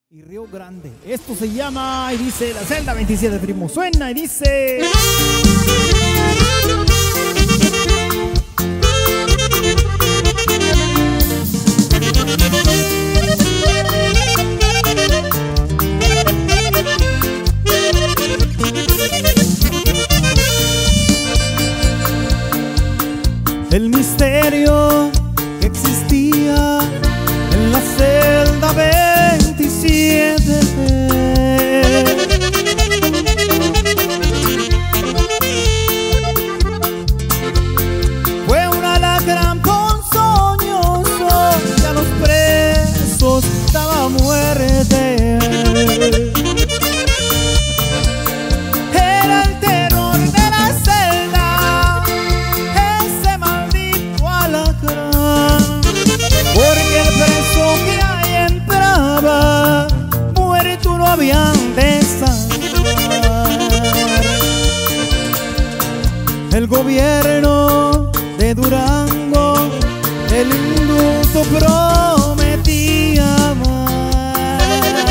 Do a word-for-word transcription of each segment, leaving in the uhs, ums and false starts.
y Río Grande. Esto se llama y dice La Celda veintisiete, primo. Suena y dice... El misterio que existía en la celda veintisiete fue un alacrán ponzoñoso y a los presos daba muerte. Era el terror de la celda, ese maldito alacrán, porque el preso que ahí entraba muerto no habían de sacar. El gobierno de Durango el indulto prometía más,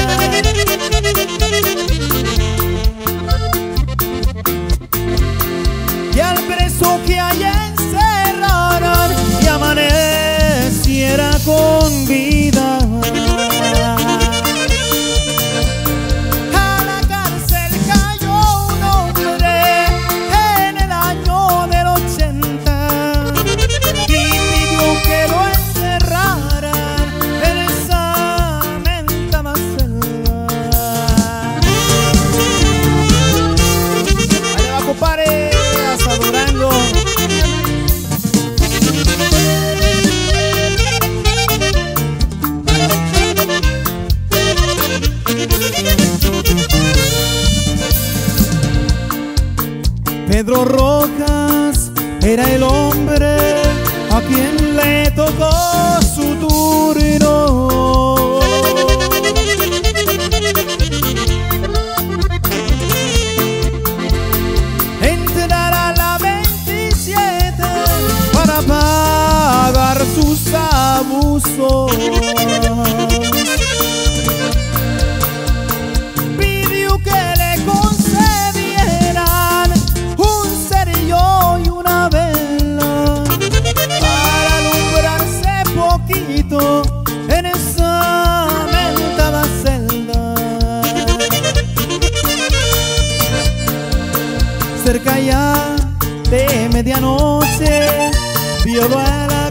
y al preso que allá encerraran y amaneciera con vida. A la cárcel cayó un hombre en el año del ochenta y pidió que lo encerraran en esa mentada celda. Allá va, compadre, hasta Durango. Pedro Rojas era el hombre a quien le tocó su turno. Entrar a la veintisiete para pagar sus abusos. Pidió que le concedieran un cerillo y una vela para alumbrarse poquito en esa mentada celda. Cerca ya de medianoche vio a la